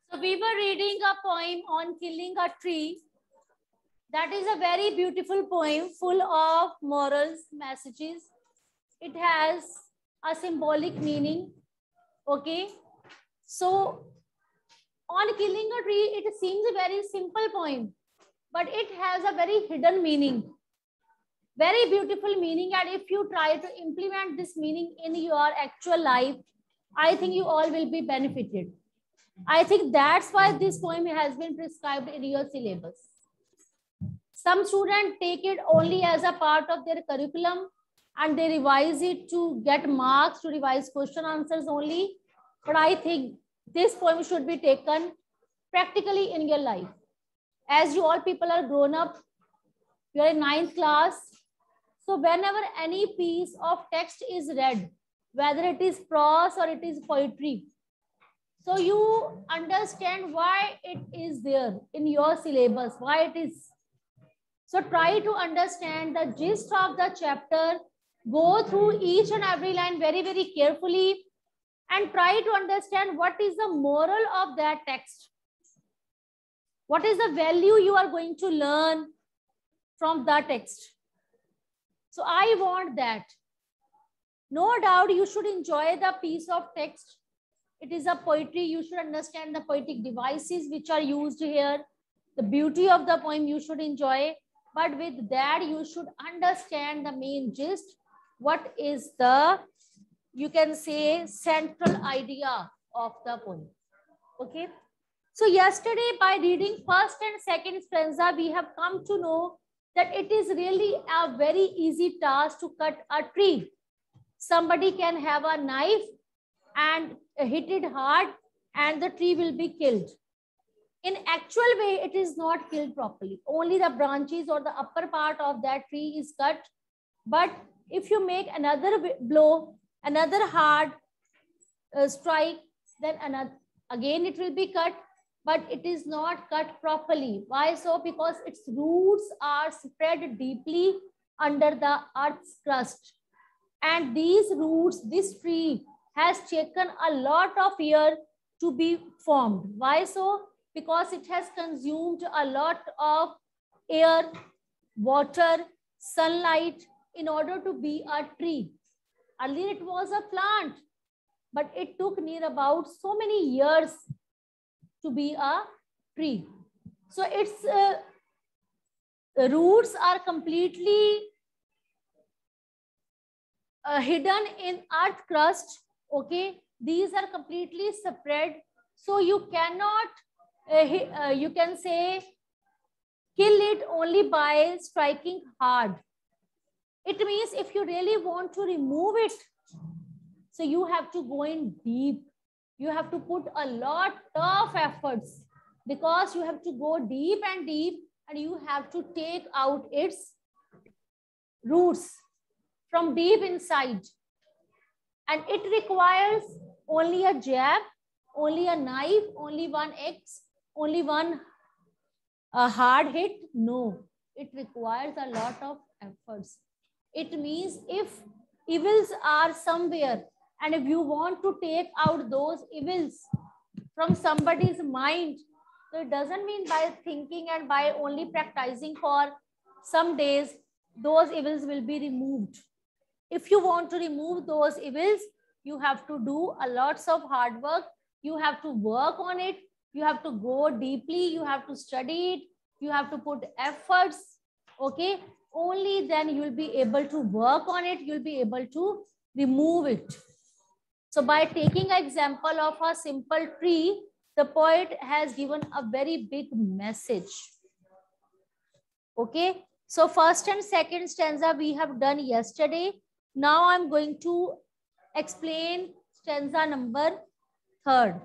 So we were reading a poem on killing a tree. That is a very beautiful poem full of morals, messages. It has a symbolic meaning. Okay. So on killing a tree, it seems a very simple poem, but it has a very hidden meaning. Very beautiful meaning. And if you try to implement this meaning in your actual life, I think you all will be benefited. I think that's why this poem has been prescribed in your syllabus. Some students take it only as a part of their curriculum and they revise it to get marks, to revise question answers only. But I think this poem should be taken practically in your life. As you all people are grown up, you are in 9th class. So whenever any piece of text is read, whether it is prose or it is poetry, so you understand why it is there in your syllabus, why it is. So try to understand the gist of the chapter, go through each and every line very, very carefully and try to understand what is the moral of that text. What is the value you are going to learn from the text? So I want that. No doubt you should enjoy the piece of text. It is a poetry. You should understand the poetic devices which are used here. The beauty of the poem you should enjoy. But with that, you should understand the main gist. What is the, you can say, central idea of the poem. Okay. So yesterday, by reading first and second stanza, we have come to know that it is really a very easy task to cut a tree. Somebody can have a knife and hit it hard and the tree will be killed. In actual way, it is not killed properly. Only the branches or the upper part of that tree is cut. But if you make another blow, another hard strike, then another, again it will be cut, but it is not cut properly. Why so? Because its roots are spread deeply under the earth's crust. And these roots, this tree has taken a lot of year to be formed. Why so? Because it has consumed a lot of air, water, sunlight in order to be a tree. Earlier it was a plant, but it took near about so many years to be a tree. So its roots are completely hidden in earth crust. Okay, these are completely spread, so you cannot you can say kill it only by striking hard. It means if you really want to remove it, so you have to go in deep, you have to put a lot of efforts, because you have to go deep and you have to take out its roots from deep inside. And it requires only a jab, only a knife, only one axe, only one hard hit. No, it requires a lot of efforts. It means if evils are somewhere and if you want to take out those evils from somebody's mind, so it doesn't mean by thinking and by only practicing for some days, those evils will be removed. If you want to remove those evils, you have to do a lots of hard work. You have to work on it. You have to go deeply. You have to study it. You have to put efforts. Okay. Only then you will be able to work on it. You'll be able to remove it. So by taking an example of a simple tree, the poet has given a very big message. Okay. So first and second stanza we have done yesterday. Now I'm going to explain stanza number 3rd.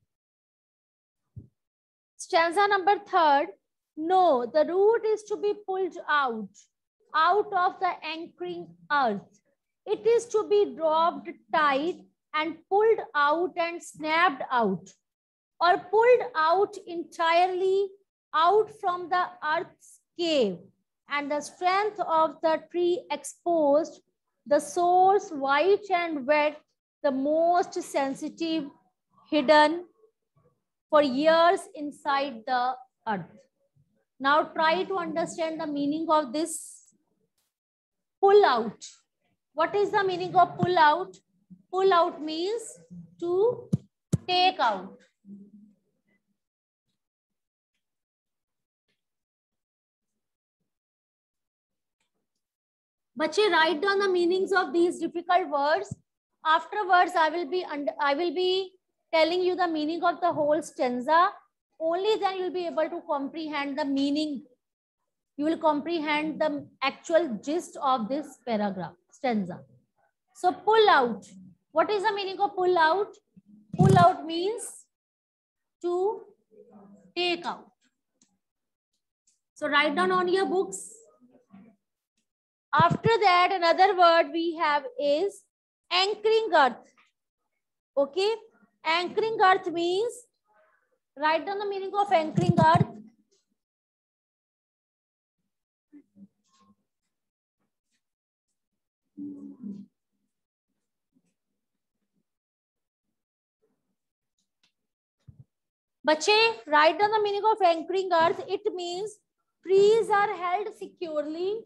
Stanza number 3rd. No, the root is to be pulled out of the anchoring earth. It is to be dropped tight and pulled out and snapped out, or pulled out entirely out from the earth's cave, and the strength of the tree exposed, the source white and wet, the most sensitive, hidden, for years inside the earth. Now try to understand the meaning of this pull out. What is the meaning of pull out? Pull out means to take out. Bache, write down the meanings of these difficult words. Afterwards, I will be telling you the meaning of the whole stanza. Only then you will be able to comprehend the meaning. You will comprehend the actual gist of this paragraph, stanza. So pull out. What is the meaning of pull out? Pull out means to take out. So write down on your books. After that, another word we have is anchoring earth. Okay, anchoring earth means, write down the meaning of anchoring earth. Bache, write down the meaning of anchoring earth. It means trees are held securely.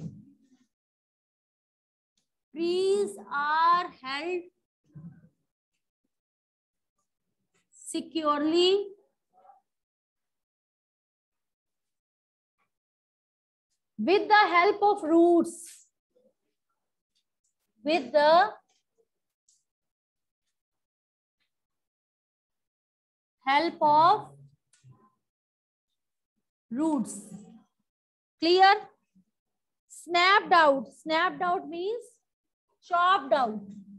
Trees are held securely with the help of roots. With the help of roots. Clear? Snapped out. Snapped out means chopped out.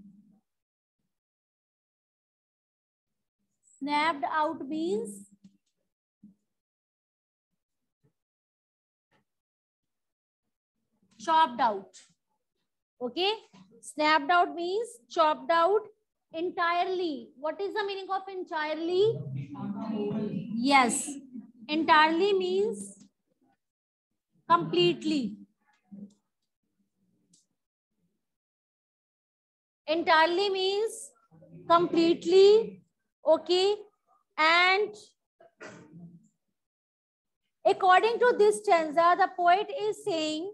Snapped out means chopped out. Okay? Snapped out means chopped out entirely. What is the meaning of entirely? Yes. Entirely means completely. Entirely means completely. Okay. And according to this stanza, the poet is saying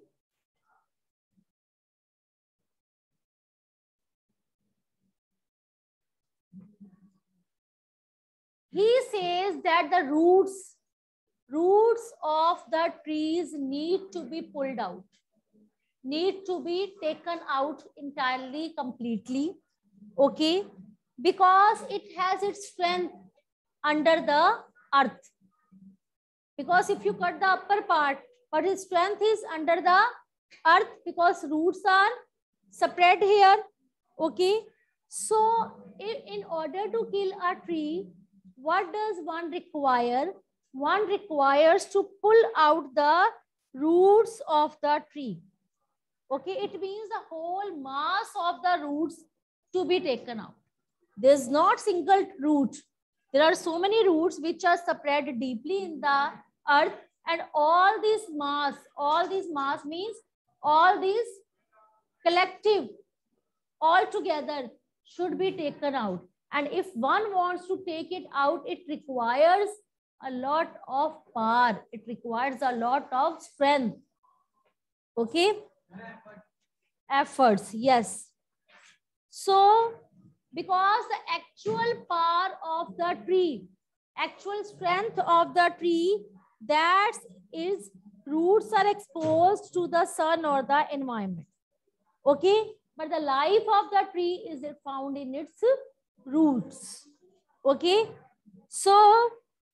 he says that the roots of the trees need to be pulled out, need to be taken out entirely, completely. Okay, because it has its strength under the earth. Because if you cut the upper part, but its strength is under the earth because roots are spread here. Okay, so in order to kill a tree, what does one require? One requires to pull out the roots of the tree. Okay, it means the whole mass of the roots to be taken out. There's not single root. There are so many roots which are spread deeply in the earth, and all this mass means all these collective all together should be taken out. And if one wants to take it out, it requires a lot of power. It requires a lot of strength. Okay? Efforts, yes. So, because the actual power of the tree, actual strength of the tree, that is roots are exposed to the sun or the environment. Okay? But the life of the tree is found in its roots. Okay? So,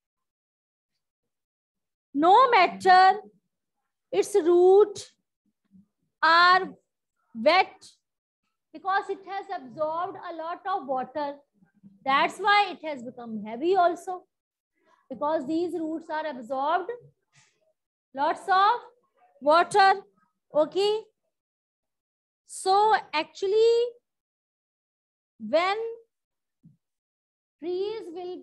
no matter its root are wet, because it has absorbed a lot of water. That's why it has become heavy also. Because these roots are absorbed lots of water. Okay. So actually, when trees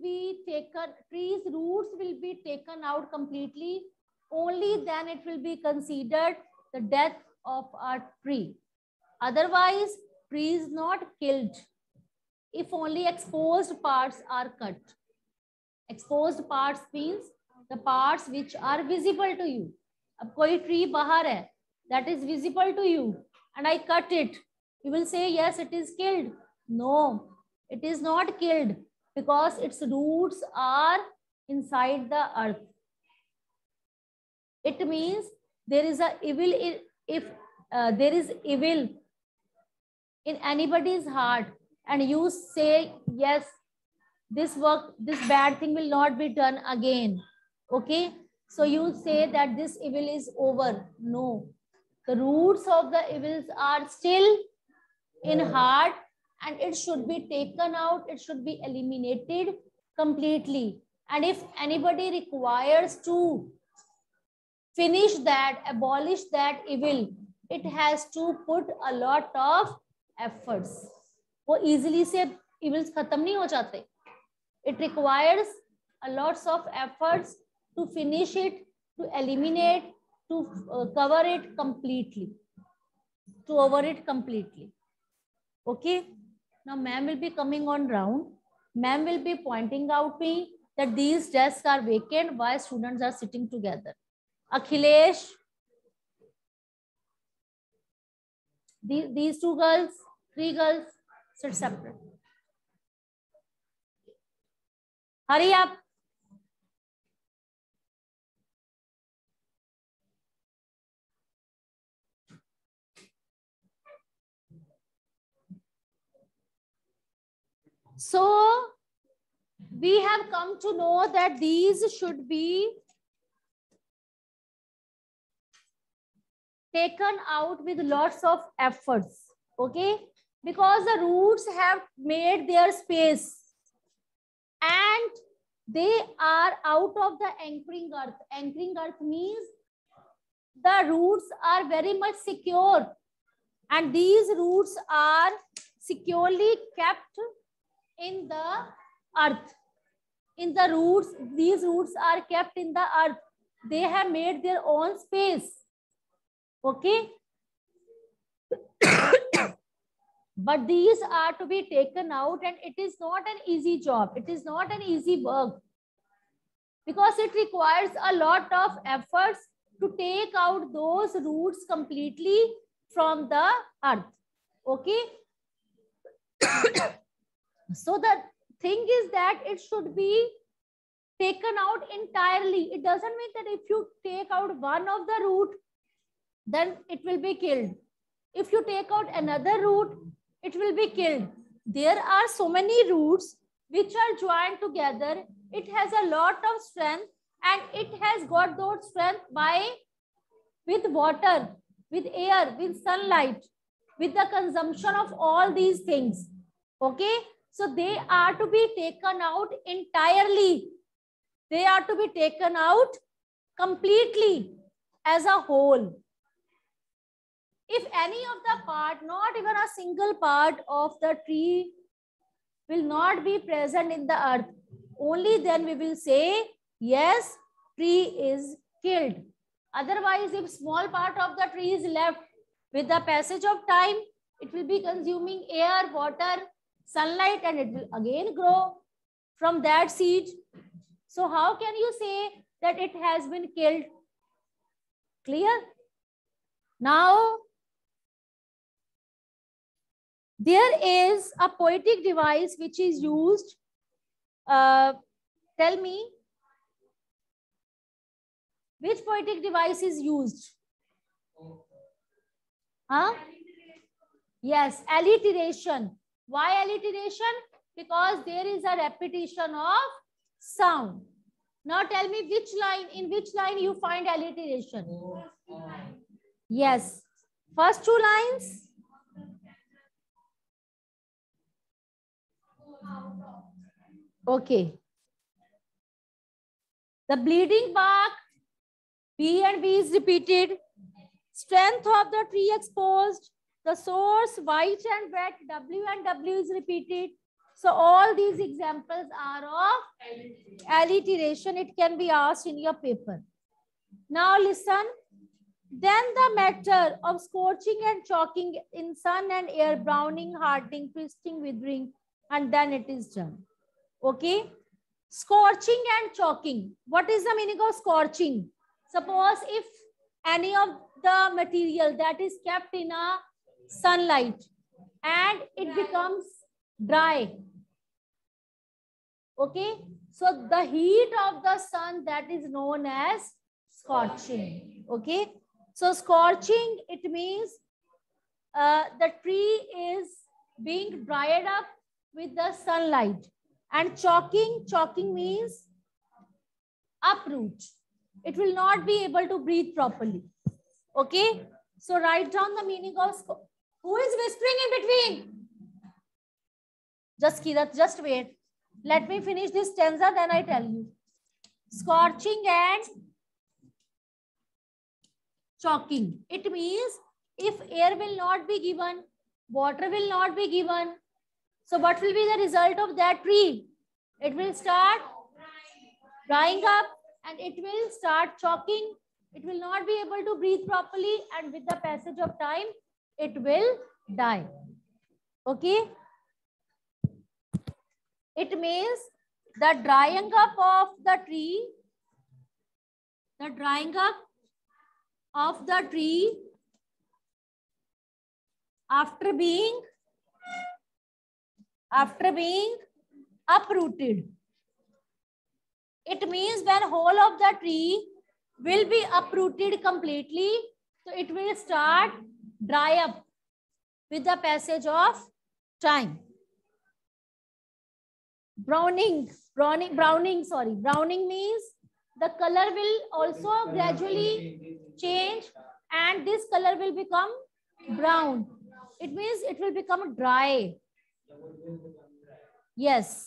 roots will be taken out completely, only then it will be considered the death of a tree. Otherwise, tree is not killed if only exposed parts are cut. Exposed parts means the parts which are visible to you. अब कोई tree बाहर है, that is visible to you, and I cut it. You will say, yes, it is killed. No, it is not killed because its roots are inside the earth. It means there is a evil if there is evil in anybody's heart, and you say, yes, this bad thing will not be done again. Okay, so you say that this evil is over. No, the roots of the evils are still in heart, and it should be taken out. It should be eliminated completely. And if anybody requires to finish that, abolish that evil, it has to put a lot of efforts. वो easily से evils खत्म नहीं हो जाते. It requires a lots of efforts to finish it, to eliminate, to cover it completely, to over it completely. Okay. Now ma'am will be coming on round. Ma'am will be pointing out me that these desks are vacant. Why students are sitting together? Akhilesh, these two girls, three girls, sit separate. Hurry up. So we have come to know that these should be taken out with lots of efforts. Okay, because the roots have made their space and they are out of the anchoring earth. Anchoring earth means the roots are very much secure, and these roots are securely kept in the earth. In the roots, these roots are kept in the earth. They have made their own space. Okay. But these are to be taken out, and it is not an easy job. It is not an easy work because it requires a lot of efforts to take out those roots completely from the earth. Okay. So the thing is that it should be taken out entirely. It doesn't mean that if you take out one of the root, then it will be killed. If you take out another root, it will be killed. There are so many roots which are joined together. It has a lot of strength, and it has got those strength with water, with air, with sunlight, with the consumption of all these things. Okay. So they are to be taken out entirely. They are to be taken out completely as a whole. If any of the part, not even a single part of the tree will not be present in the earth, only then we will say, yes, tree is killed. Otherwise, if small part of the tree is left, with the passage of time, it will be consuming air, water, sunlight, and it will again grow from that seed. So how can you say that it has been killed? Clear? Now, there is a poetic device which is used. Tell me, which poetic device is used? Huh? Yes, alliteration. Why alliteration? Because there is a repetition of sound. Now tell me which line, in which line you find alliteration? Yes, first two lines. Okay. The bleeding bark, B and B is repeated. Strength of the tree exposed. The source, white and wet, W and W is repeated. So all these examples are of alliteration. It can be asked in your paper. Now listen. Then the matter of scorching and choking in sun and air, browning, hardening, twisting, withering, and then it is done. Okay. Scorching and choking. What is the meaning of scorching? Suppose if any of the material that is kept in a sunlight and it becomes dry. Okay, so the heat of the sun, that is known as scorching. Okay, so scorching, it means the tree is being dried up with the sunlight. And choking means uproot. It will not be able to breathe properly. Okay, so write down the meaning of who is whispering in between? Just Kirat, just wait. Let me finish this stanza, then I tell you. Scorching and choking. It means if air will not be given, water will not be given. So what will be the result of that tree? It will start drying up and it will start choking. It will not be able to breathe properly, and with the passage of time, it will die. Okay? It means the drying up of the tree, after being uprooted. It means when whole of the tree will be uprooted completely, so it will start dry up with the passage of time. Browning means the color will also gradually change and this color will become brown. It means it will become dry. Yes,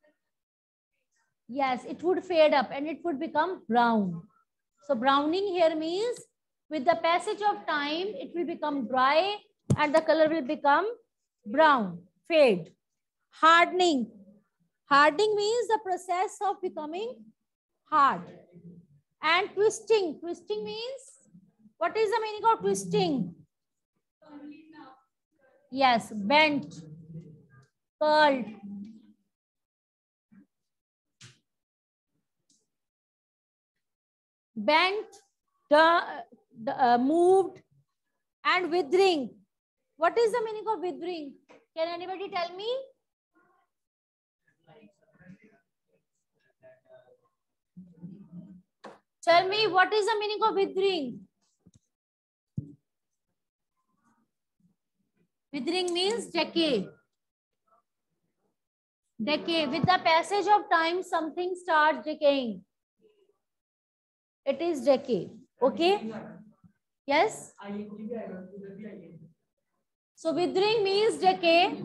it would fade up and it would become brown. So browning here means with the passage of time, it will become dry and the color will become brown, fade. Hardening means the process of becoming hard. And twisting means, what is the meaning of twisting? Yes, bent, curled. Bent, moved, and withering. What is the meaning of withering? Can anybody tell me? Tell me, what is the meaning of withering? Withering means decay. Decay. With the passage of time, something starts decaying. It is decay. Okay? Yes? So withering means decay.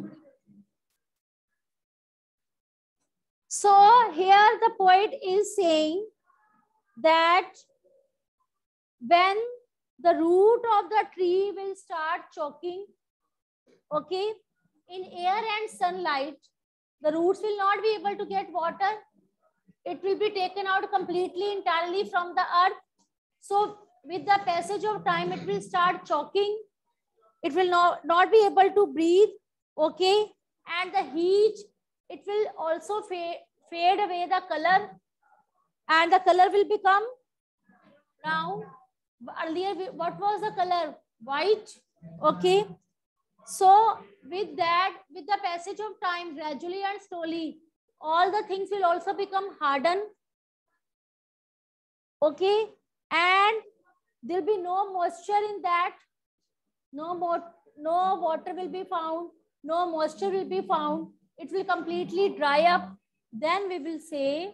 So here the poet is saying that when the root of the tree will start choking, okay, in air and sunlight, the roots will not be able to get water. It will be taken out completely, entirely from the earth. So with the passage of time, it will start choking. It will not be able to breathe, okay, and the heat, it will also fade away the color, and the color will become brown. Earlier, what was the color? White. Okay. So with that, with the passage of time, gradually and slowly, all the things will also become hardened. Okay. And there'll be no moisture in that. No water will be found. No moisture will be found. It will completely dry up. Then we will say,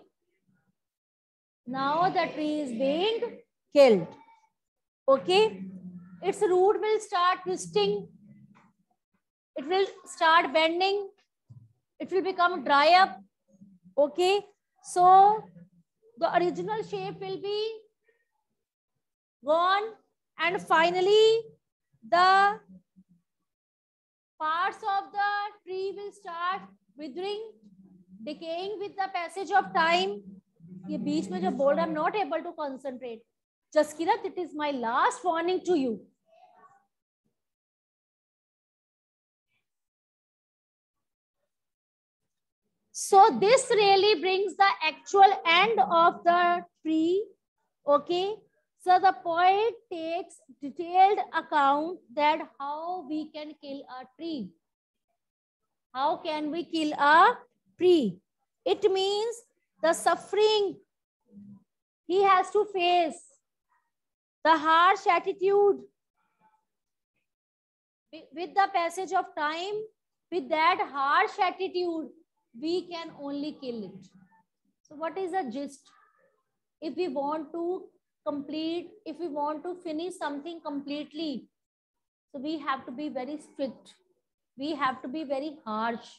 now the tree is being killed. Okay. Its root will start twisting. It will start bending. It will become dry up. Okay. So the original shape will be gone. And finally, the parts of the tree will start withering, decaying with the passage of time. ये बीच में जो बोल रहा, I'm not able to concentrate. Jaskirat, it is my last warning to you. So this really brings the actual end of the tree. Okay. So the poet takes detailed account that how we can kill a tree. How can we kill a tree? It means the suffering he has to face, the harsh attitude. With the passage of time, with that harsh attitude, we can only kill it. So what is the gist? If we want to complete, if we want to finish something completely, so we have to be very strict. We have to be very harsh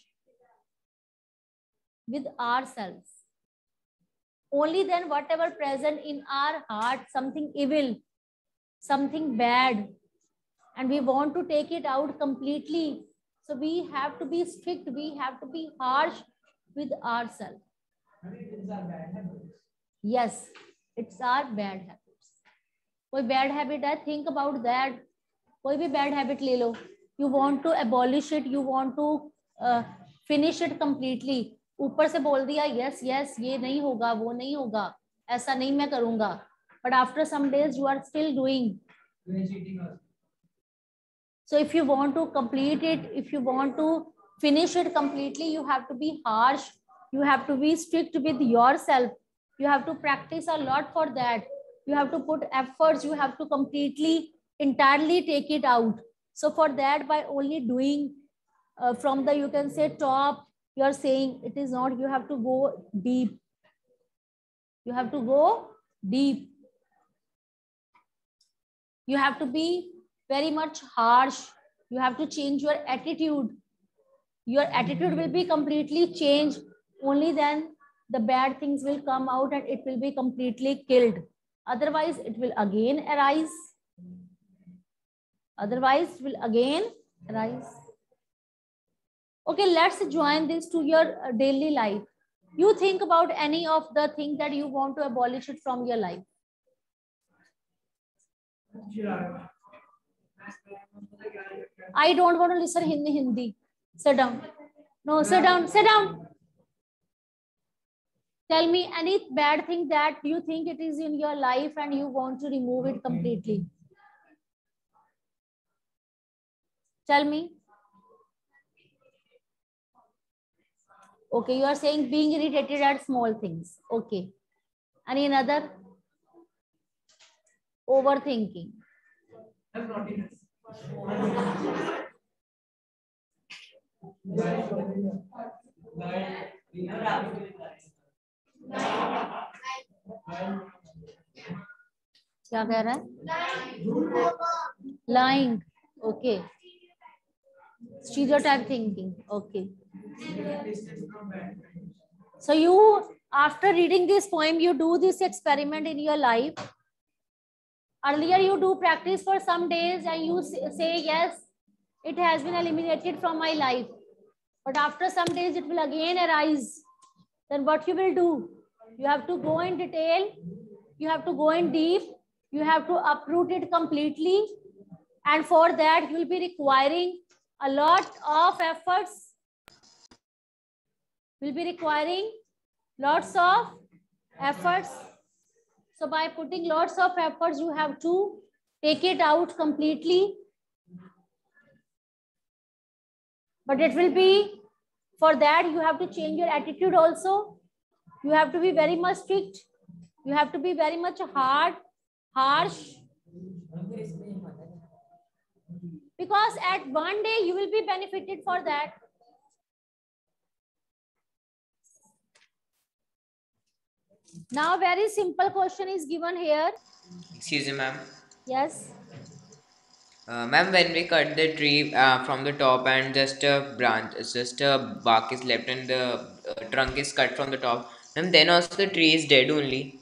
with ourselves. Only then whatever present in our heart, something evil, something bad, and we want to take it out completely. So we have to be strict, we have to be harsh with ourselves. Yes, it's our bad habits. कोई bad habit है, think about that. कोई भी bad habit ले लो. You want to abolish it, you want to finish it completely. ऊपर से बोल दिया yes yes ये नहीं होगा, वो नहीं होगा, ऐसा नहीं मैं करूँगा. But after some days you are still doing. So if you want to complete it, if you want to finish it completely, you have to be harsh. You have to be strict with yourself. You have to practice a lot for that. You have to put efforts. You have to completely, entirely take it out. So for that, by only doing from the, you can say top, you are saying it is not, you have to go deep. You have to go deep. You have to be very much harsh. You have to change your attitude. Your attitude will be completely changed. Only then the bad things will come out and it will be completely killed. Otherwise, it will again arise. Otherwise, it will again arise. Okay, let's join this to your daily life. You think about any of the things that you want to abolish it from your life. I don't want to listen Hindi. Sit down. No, sit down. Sit down. Tell me any bad thing that you think it is in your life and you want to remove it completely. Tell me. Okay, you are saying being irritated at small things. Okay. Any another? Overthinking. क्या कह रहा है? Lying. Okay. Stereotype thinking. Okay. So you, after reading this poem, you do this experiment in your life. Earlier you do practice for some days and you say, yes, it has been eliminated from my life. But after some days it will again arise. Then what you will do? You have to go in detail. You have to go in deep. You have to uproot it completely. And for that, you will be requiring a lot of efforts. Will be requiring lots of efforts. So by putting lots of efforts, you have to take it out completely. But it will be, for that, you have to change your attitude also. You have to be very much strict. You have to be very much hard, harsh. Because at one day, you will be benefited for that. Now, very simple question is given here. Excuse me, ma'am. Yes. Ma'am, when we cut the tree from the top and just a branch, just a bark is left and the trunk is cut from the top, ma'am, then also the tree is dead only.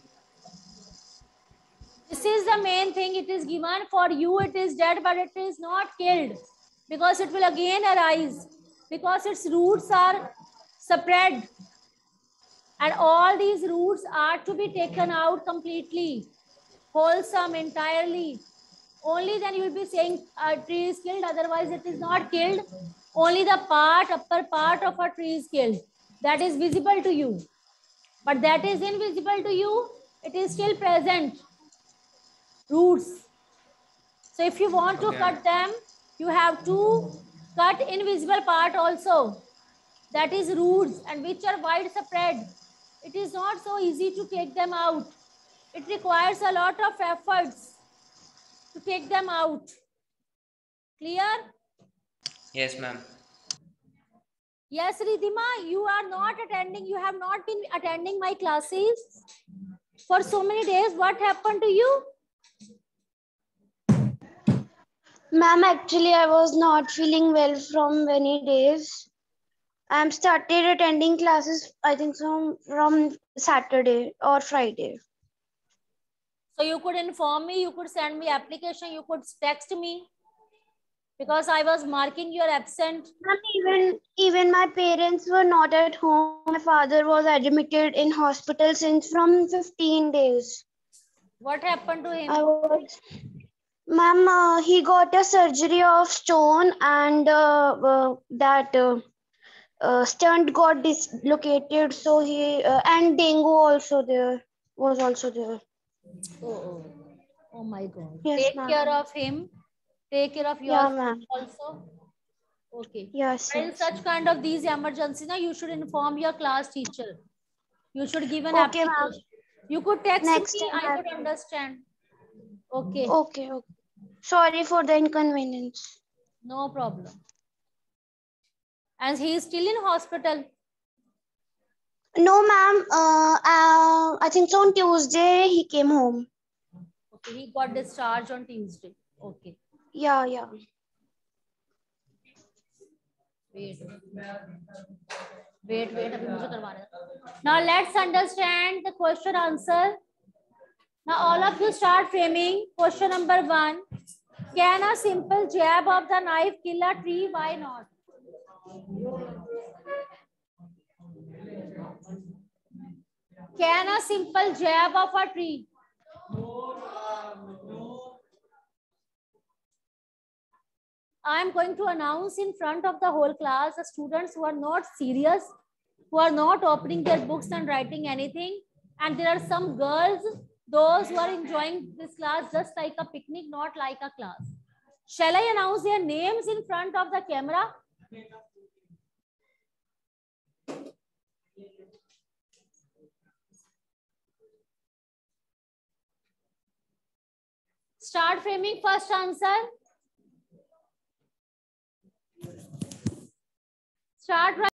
This is the main thing. It is given for you. It is dead, but it is not killed because it will again arise because its roots are spread. And all these roots are to be taken out completely, wholesome, entirely. Only then you will be saying a tree is killed, otherwise it is not killed. Only the part, upper part of a tree is killed. that is visible to you, but that is invisible to you, it is still present. Roots. So if you want to cut them, you have to cut invisible part also. That is roots, and which are widespread. It is not so easy to take them out. It requires a lot of efforts to take them out. Clear? Yes, ma'am. Yes, Ridhima, you are not attending. You have not been attending my classes for so many days. What happened to you? Ma'am, actually, I was not feeling well from many days. I'm started attending classes, I think, from Saturday or Friday. So you could inform me, you could send me application, you could text me, because I was marking your absent. Even my parents were not at home. My father was admitted in hospital since from 15 days. What happened to him? Ma'am, he got a surgery of stone, and that stunt got dislocated. So he and dengue also there was also there. Oh my God. Yes, Take ma'am. care of him. Take care of Yeah, yourself ma'am. also. Okay. Yes, But in yes. such kind of these emergencies, now you should inform your class teacher. You should give an Okay, ma'am. application. You could text Next me, time I could understand. Okay. Okay. Sorry for the inconvenience. No problem. And he is still in hospital. No, ma'am. I think so on Tuesday he came home. Okay, he got discharged on Tuesday. Okay. Yeah. Wait. अभी मुझे करवाना है. Now let's understand the question answer. Now all of you start framing. Question number 1. Can a simple jab of the knife kill a tree? Why not? Can a simple jab of a tree? I am going to announce in front of the whole class the students who are not serious, who are not opening their books and writing anything. And there are some girls, those who are enjoying this class just like a picnic, not like a class. Shall I announce their names in front of the camera? Start framing first answer. Start